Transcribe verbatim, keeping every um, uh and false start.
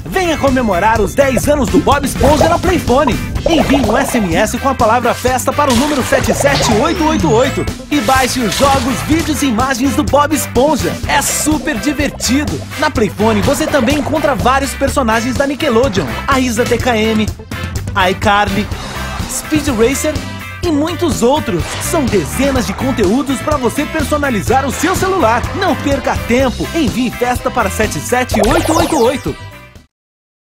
Venha comemorar os dez anos do Bob Esponja na Playfone. Envie um S M S com a palavra festa para o número sete sete oito oito oito e baixe os jogos, vídeos e imagens do Bob Esponja. É super divertido. Na Playfone você também encontra vários personagens da Nickelodeon, a Isa T K M, a iCarly, Speed Racer e muitos outros. São dezenas de conteúdos para você personalizar o seu celular. Não perca tempo, envie festa para sete sete oito oito oito.